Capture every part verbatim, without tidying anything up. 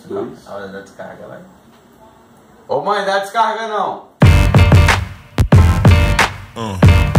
dois. A hora da descarga, vai. Ô mãe, dá descarga não. Hum.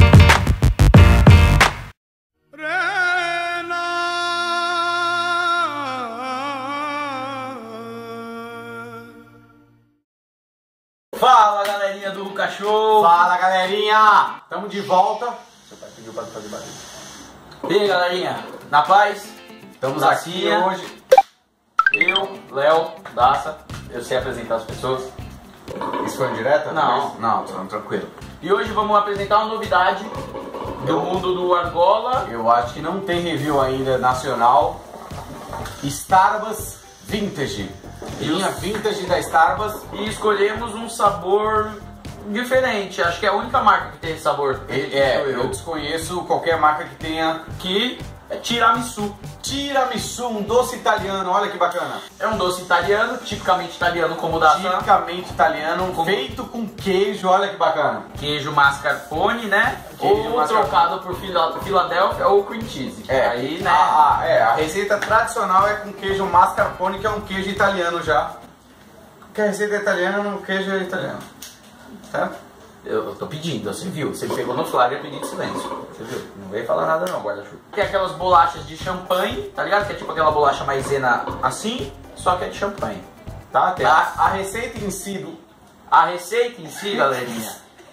Fala galerinha do Lucas Show! Fala galerinha! Tamo de volta. Seu pai pediu pra fazer barulho. E aí galerinha, na paz? Estamos aqui hoje. Eu, Léo, Daça. Eu sei apresentar as pessoas. Isso foi indireta? Não. Não, tô tranquilo. E hoje vamos apresentar uma novidade do mundo do Argola. Eu acho que não tem review ainda nacional. Starbucks Vintage. Linha Vintage da Starbucks. E escolhemos um sabor diferente. Acho que é a única marca que tem esse sabor. É, é eu. eu desconheço qualquer marca que tenha. Que é tiramisu. Tiramisu, um doce italiano, olha que bacana. É um doce italiano, tipicamente italiano como o da Tipicamente italiano, como... feito com queijo, olha que bacana. Queijo mascarpone, né? Queijo ou mascarpone. Trocado por Philadelphia ou cream cheese. É, aí, né? A, a, é, a receita tradicional é com queijo mascarpone, que é um queijo italiano já. Porque a receita é italiana, o queijo é italiano. Certo? Eu, eu tô pedindo, você viu? Você pegou no flagra e eu pedi de silêncio. Você viu? Não veio falar nada não, guarda-chuva. Tem aquelas bolachas de champanhe, tá ligado? Que é tipo aquela bolacha maisena assim, só que é de champanhe. Tá? Tem a, a receita em si do... A receita em si, galerinha...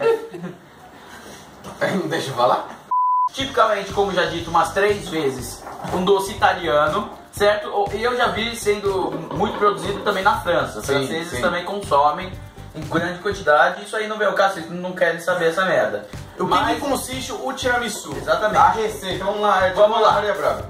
Não deixa eu falar? Tipicamente, como já dito umas três vezes, um doce italiano, certo? E eu já vi sendo muito produzido também na França. Os franceses sim. também consomem em grande quantidade. Isso aí não vem ao caso, vocês não querem saber essa merda. O que, Mas... que consiste o tiramisu? Exatamente. A receita, vamos lá. É vamos lá. Maria Braga.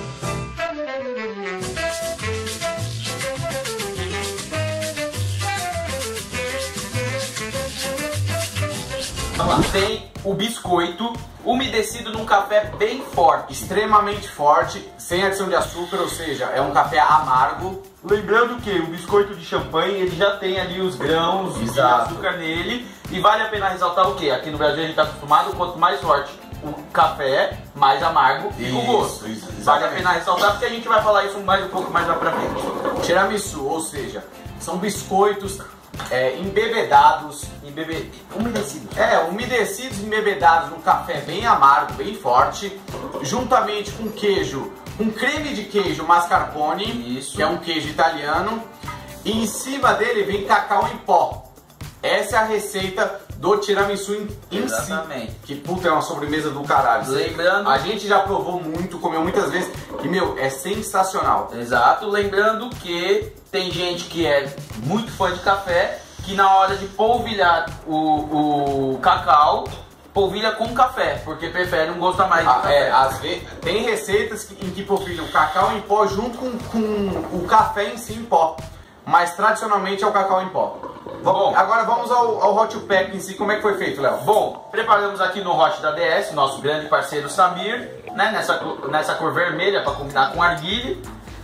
Vamos lá. Tem o biscoito umedecido num café bem forte. Extremamente forte, sem adição de açúcar, ou seja, é um café amargo. Lembrando que o biscoito de champanhe, ele já tem ali os grãos Exato. de açúcar nele. E vale a pena ressaltar o que? Aqui no Brasil a gente está acostumado, quanto mais forte o café, mais amargo fica o gosto. Isso, vale a pena ressaltar porque a gente vai falar isso mais um pouco mais lá pra frente. Tiramisu, ou seja, são biscoitos é, embebedados, Embebe... umedecidos. É, umedecidos, embebedados num café bem amargo, bem forte, juntamente com queijo, um creme de queijo mascarpone, Isso. que é um queijo italiano, e em cima dele vem cacau em pó. Essa é a receita do tiramisu em, em Exatamente. si. Que puta, é uma sobremesa do caralho. Lembrando... A gente já provou muito, comeu muitas vezes, e meu, é sensacional. Exato, lembrando que tem gente que é muito fã de café, que na hora de polvilhar o, o cacau, polvilha com café, porque prefere um gosto a mais de ah, café. É, às vezes, tem receitas que, em que polvilham cacau em pó junto com, com o café em si em pó. Mas tradicionalmente é o cacau em pó. Bom, agora vamos ao, ao Hot Pack em si. Como é que foi feito, Léo? Bom, preparamos aqui no Hot da D S, nosso grande parceiro Samir, né, nessa, nessa cor vermelha para combinar com arguile.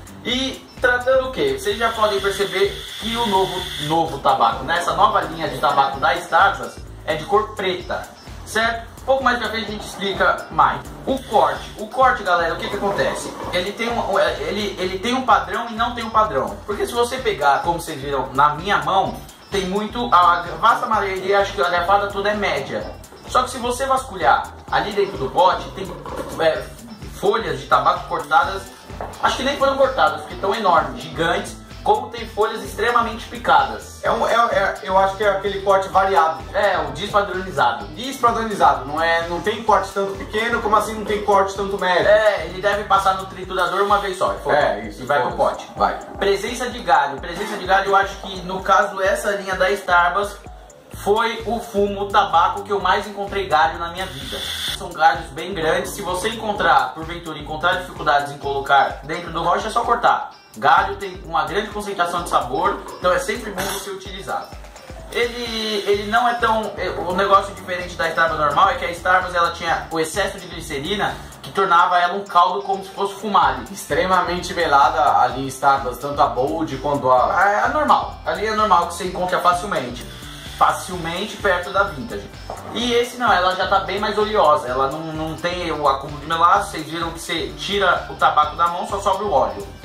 E tratando o que? Vocês já podem perceber que o novo, novo tabaco, nessa nova linha de tabaco da Starbucks, é de cor preta, certo? Um pouco mais pra frente a gente explica mais. O corte, o corte, galera, o que que acontece? Ele tem um, ele, ele tem um padrão e não tem um padrão. Porque se você pegar, como vocês viram na minha mão, tem muito, a vasta maioria, acho que a garrafada toda é média. Só que se você vasculhar ali dentro do pote, tem é, folhas de tabaco cortadas, acho que nem foram cortadas, porque estão enormes, gigantes, como tem folhas extremamente picadas. É um, é, é, eu acho que é aquele corte variado. É, o despadronizado. Despadronizado, não, é, não tem corte tanto pequeno, como assim não tem corte tanto médio. É, ele deve passar no triturador uma vez só. E é, isso. E vai pro pote. Vai. Presença de galho. Presença de galho, eu acho que no caso essa linha da Starbucks foi o fumo, o tabaco que eu mais encontrei galho na minha vida. São galhos bem grandes. Se você encontrar, porventura, encontrar dificuldades em colocar dentro do rocha, é só cortar. Galho tem uma grande concentração de sabor, então é sempre bom você utilizar. Ele, ele não é tão... O negócio diferente da Starbucks normal é que a Starbucks ela tinha o excesso de glicerina que tornava ela um caldo como se fosse fumado. Extremamente melada ali em Starbucks, tanto a Bold quanto a... É a normal, ali é normal que você encontra facilmente. Facilmente perto da Vintage. E esse não, ela já tá bem mais oleosa, ela não, não tem o acúmulo de melaço. Vocês viram que você tira o tabaco da mão, só sobra o óleo.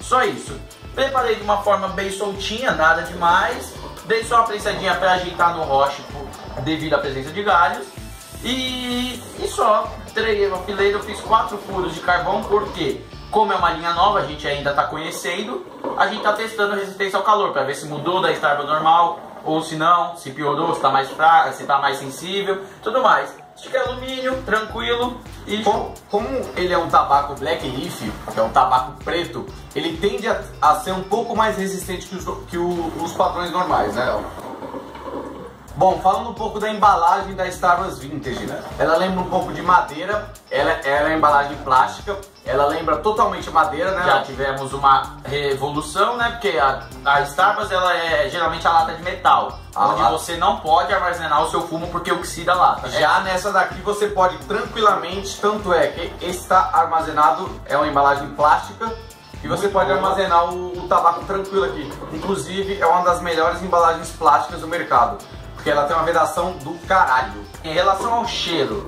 Só isso. Preparei de uma forma bem soltinha, nada demais. Dei só uma prensadinha para ajeitar no roche devido à presença de galhos. E, e só. Trei a fileira, eu fiz quatro furos de carvão, porque como é uma linha nova, a gente ainda está conhecendo, a gente está testando a resistência ao calor, para ver se mudou da Starbucks normal, ou se não, se piorou, se está mais fraca, se está mais sensível, tudo mais. Stick alumínio, tranquilo. E como, como ele é um tabaco Black Leaf, que é um tabaco preto, ele tende a, a ser um pouco mais resistente que os, que o, os padrões normais, né, Léo? Bom, falando um pouco da embalagem da Starbucks Vintage, né? Ela lembra um pouco de madeira, ela, ela é embalagem plástica, ela lembra totalmente madeira, né? Já tivemos uma revolução, né? Porque a, a Starbucks, ela é geralmente a lata de metal, ah, onde lata. Você não pode armazenar o seu fumo porque oxida a lata. Já é. Nessa daqui você pode tranquilamente, tanto é que está armazenado, é uma embalagem plástica, e você pode armazenar o, o tabaco tranquilo aqui. Inclusive, é uma das melhores embalagens plásticas do mercado, porque ela tem uma vedação do caralho. Em relação ao cheiro,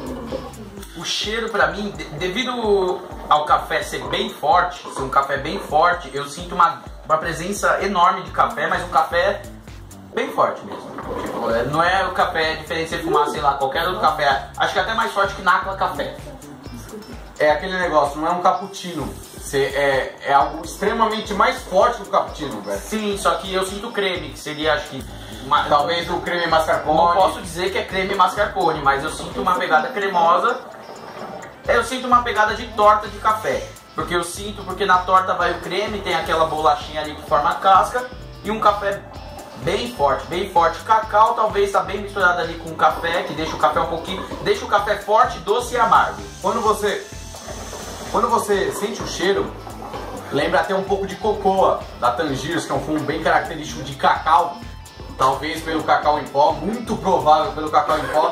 o cheiro pra mim, devido ao café ser bem forte, ser um café bem forte, eu sinto uma, uma presença enorme de café, mas um café bem forte mesmo. Tipo, não é o café diferente de você fumar, sei lá, qualquer outro café. Acho que é até mais forte que Nacla Café. É aquele negócio, não é um cappuccino. É, é algo extremamente mais forte que o cappuccino, velho. Sim, só que eu sinto creme, que seria, acho que... Uma, talvez o creme mascarpone. Não posso dizer que é creme mascarpone, mas eu sinto uma pegada cremosa. Eu sinto uma pegada de torta de café. Porque eu sinto, porque na torta vai o creme, tem aquela bolachinha ali que forma casca. E um café bem forte, bem forte. Cacau talvez está bem misturado ali com o café, que deixa o café um pouquinho... Deixa o café forte, doce e amargo. Quando você... Quando você sente o cheiro, lembra até um pouco de cocoa da Tangiers, que é um fumo bem característico de cacau. Talvez pelo cacau em pó, muito provável pelo cacau em pó.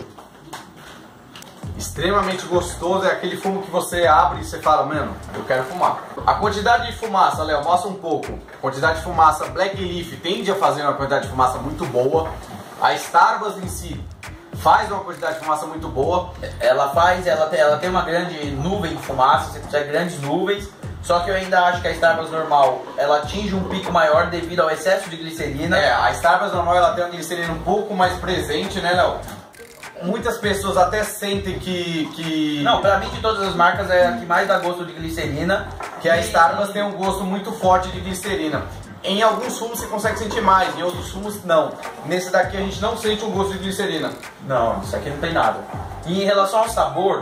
Extremamente gostoso, é aquele fumo que você abre e você fala, mano, eu quero fumar. A quantidade de fumaça, Léo, mostra um pouco. A quantidade de fumaça Black Leaf tende a fazer uma quantidade de fumaça muito boa. A Starbucks em si faz uma quantidade de fumaça muito boa. Ela faz, ela tem, ela tem uma grande nuvem de fumaça, você consegue grandes nuvens. Só que eu ainda acho que a Starbucks normal, ela atinge um pico maior devido ao excesso de glicerina. É, a Starbucks normal, ela tem uma glicerina um pouco mais presente, né, Léo? Muitas pessoas até sentem que, que... Não, pra mim de todas as marcas é a que mais dá gosto de glicerina. Que a Starbucks tem um gosto muito forte de glicerina. Em alguns fumos você consegue sentir mais, em outros fumos não. Nesse daqui a gente não sente um gosto de glicerina. Não, isso aqui não tem nada. E em relação ao sabor,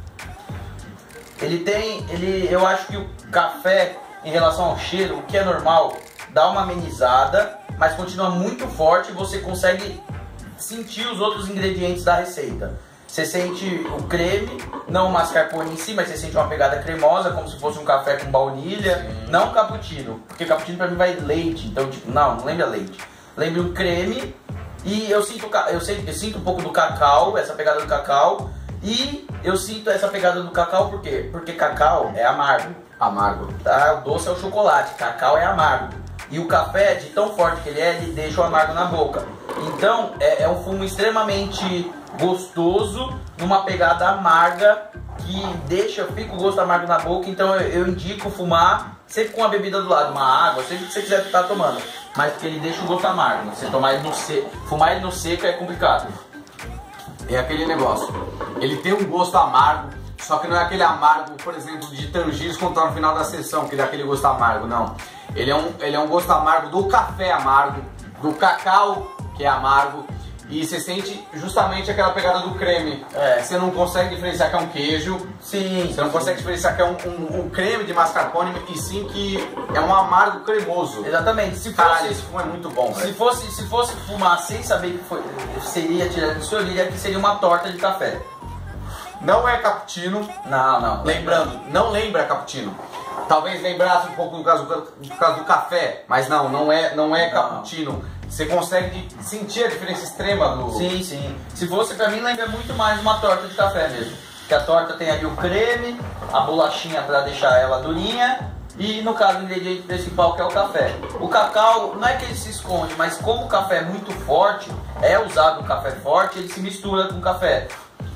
ele tem, ele, eu acho que o café, em relação ao cheiro, o que é normal, dá uma amenizada, mas continua muito forte e você consegue sentir os outros ingredientes da receita. Você sente o creme, não o mascarpone em si, mas você sente uma pegada cremosa, como se fosse um café com baunilha. Sim. Não cappuccino, porque cappuccino pra mim vai leite, então tipo, não, não lembra leite. Lembra o creme e eu sinto, eu, sinto, eu sinto um pouco do cacau, essa pegada do cacau. E eu sinto essa pegada do cacau por quê? Porque cacau é amargo. Amargo. Tá? O doce é o chocolate, cacau é amargo. E o café, de tão forte que ele é, ele deixa o amargo na boca. Então é, é um fumo extremamente gostoso, numa pegada amarga, que deixa, fica o gosto amargo na boca. Então eu, eu indico fumar sempre com a bebida do lado, uma água, sempre que você quiser estar tomando. Mas porque ele deixa o gosto amargo, né? Você tomar ele no seco, fumar ele no seco é complicado. É aquele negócio, ele tem um gosto amargo, só que não é aquele amargo, por exemplo, de Tangiers quando tá no final da sessão, que dá aquele gosto amargo, não. Ele é um, ele é um gosto amargo do café amargo, do cacau que é amargo, e você sente justamente aquela pegada do creme. É. Você não consegue diferenciar que é um queijo, sim, você não sim. consegue diferenciar que é um, um, um creme de mascarpone, e sim que é um amargo cremoso. Exatamente. Se Cara, fosse, esse fumo é muito bom. Se fosse, se fosse fumar sem saber que foi, seria tirado do seu, eu diria que seria uma torta de café. Não é cappuccino. Não, não. Lembrando, não lembra cappuccino. Talvez lembrasse um pouco do caso, do caso do café, mas não, não é, não é não. cappuccino. Você consegue sentir a diferença extrema do... Sim, sim. Se fosse pra mim, lembra muito mais uma torta de café mesmo. Que a torta tem ali o creme, a bolachinha pra deixar ela durinha e, no caso, o ingrediente principal que é o café. O cacau, não é que ele se esconde, mas como o café é muito forte, é usado o café forte, ele se mistura com o café.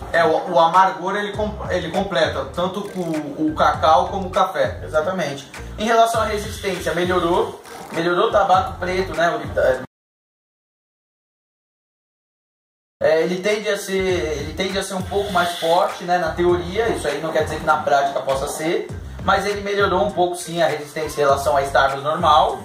É, o, o amargor ele, ele completa tanto o, o cacau como o café. Exatamente. Em relação à resistência, melhorou. Melhorou o tabaco preto, né? É, ele, tende a ser, ele tende a ser um pouco mais forte, né, na teoria. Isso aí não quer dizer que na prática possa ser. Mas ele melhorou um pouco sim a resistência em relação à Starbucks normal.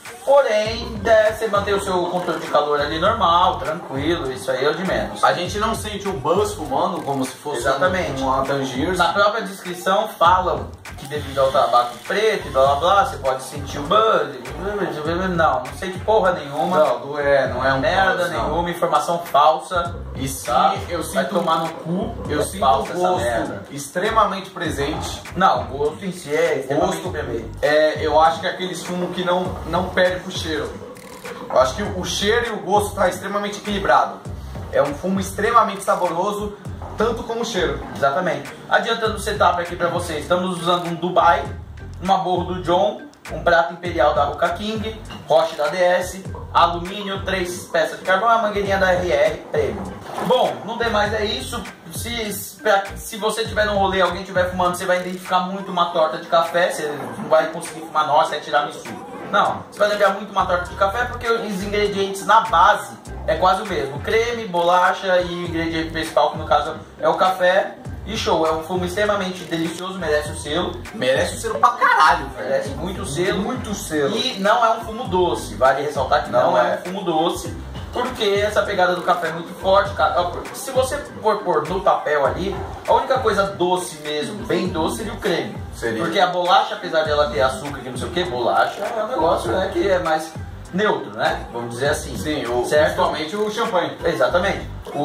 Porém, é, você manter o seu controle de calor ali normal, tranquilo, isso aí é o de menos. A gente não sente o buzz fumando como se fosse Exatamente. uma Tangiers. Na própria descrição falam que devido ao tabaco preto e blá blá blá, você pode sentir o buzz. Não, não sente porra nenhuma. Não, não é, não é um merda buzz, nenhuma, informação falsa. E sim, tá? eu sinto, vai tomar no cu. Eu é sinto falsa o gosto essa merda. extremamente presente. Não, o gosto em si é extremamente gosto, é, eu acho que é aqueles fumos que não, não perde pro cheiro. Eu acho que o cheiro e o gosto tá extremamente equilibrado. É um fumo extremamente saboroso, tanto como o cheiro. Exatamente. Adiantando o setup aqui pra vocês, estamos usando um Dubai, uma borro do John, um prato imperial da Hookah King, roche da D S, alumínio, três peças de carvão e a mangueirinha da R R Premium. Bom, no demais é isso. Se, pra, se você tiver num rolê, alguém estiver fumando, você vai identificar muito uma torta de café, você não vai conseguir fumar, nossa, é tiramisu. Não, você vai lembrar muito uma torta de café porque os ingredientes na base é quase o mesmo. Creme, bolacha e o ingrediente principal, que no caso é o café. E show, é um fumo extremamente delicioso, merece o selo. Merece o selo pra caralho, velho. Merece muito selo. Muito selo. E não é um fumo doce, vale ressaltar que não, não é. é um fumo doce. Porque essa pegada do café é muito forte, cara. Se você for pôr no papel ali, a única coisa doce mesmo, bem doce, seria o creme. Seria. Porque a bolacha, apesar de ela ter açúcar e não sei o que, bolacha é um negócio, né, que é mais neutro, né? Vamos dizer assim. Sim, o, certo? principalmente o champanhe. Exatamente.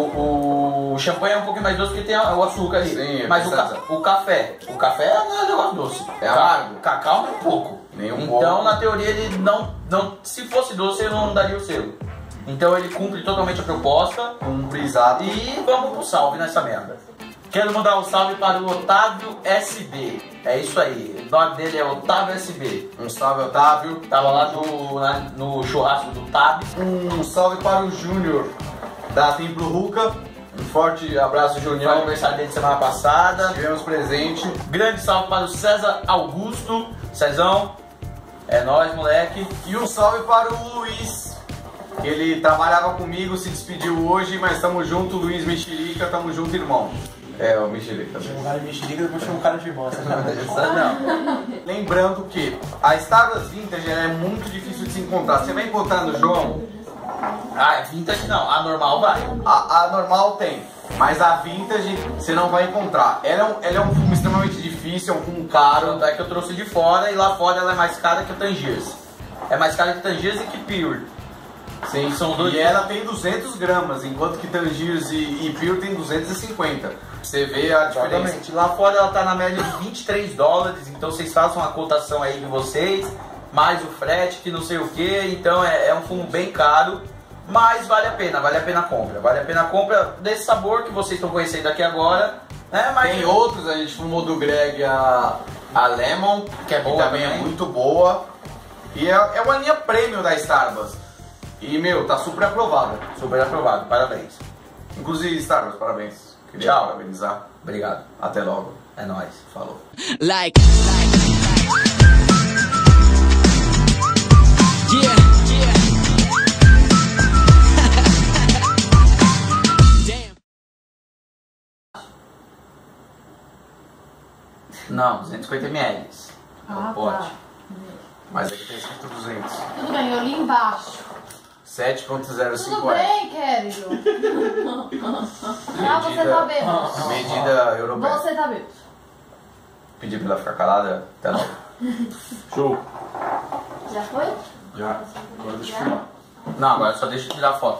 O, o champanhe é um pouquinho mais doce porque tem o açúcar ali. Sim, é mas o, ca o café, o café não é um negócio doce. É amargo. O cacau é um pouco. Nenhum então, pouco. na teoria, ele não, não. Se fosse doce, ele não daria o selo. Então ele cumpre totalmente a proposta. Cumpre, exato. E vamos pro salve nessa merda. Quero mandar um salve para o Otávio S B. É isso aí. O nome dele é Otávio S B. Um salve, Otávio. Tava lá no, na, no churrasco do Tab. Um salve para o Júnior da Templo Hookah. Um forte abraço, Júnior. Foi aniversário dele semana passada. Tivemos presente. Grande salve para o César Augusto. Cezão, é nóis, moleque. E um salve para o Luiz. Ele trabalhava comigo, se despediu hoje, mas tamo junto, Luiz Mexerica, tamo junto, irmão. É, o Mexerica. Chama um cara de mexerica, depois chama um cara de irmão. Não. Lembrando que a Starbucks Vintage é muito difícil de se encontrar. Você vai encontrar no João? Ah, é vintage não, a normal vai. A, a normal tem, mas a Vintage você não vai encontrar. Ela é um, ela é um fumo extremamente difícil, é um fumo caro. Tanto é que eu trouxe de fora e lá fora ela é mais cara que o Tangiers. É mais cara que Tangiers e que Pure. Sim, são dois. E ela tem duzentos gramas, enquanto que Tangiers e, e Pure tem duzentos e cinquenta. Você vê a diferença. Exatamente. Lá fora ela tá na média de vinte e três dólares, então vocês façam a cotação aí de vocês, mais o frete, que não sei o que, então é, é um fumo bem caro, mas vale a pena, vale a pena a compra. Vale a pena a compra desse sabor que vocês estão conhecendo aqui agora. Né? Mas tem outros, a gente fumou do Greg a, a Lemon, que é boa, também também é muito boa. E é, é uma linha premium da Starbucks. E, meu, tá super aprovada. Super aprovado, parabéns. Inclusive, Starbucks, parabéns. Queria Tchau. parabenizar. Obrigado. Até logo. É nóis. Falou. Like, yeah, yeah. Damn. Não, duzentos e cinquenta mililitros. Ah, Pode. tá. Mas aqui tem escrito duzentos. Tudo bem, eu li embaixo. sete ponto zero Tudo cinco é. bem, querido. Ah, você tá bêbado. Medida europeia. Você tá bêbado. Pedir pra ela ficar calada. Até logo. Show. Já foi? Já. Agora deixa eu Já? filmar. Não, agora só deixa eu tirar a foto.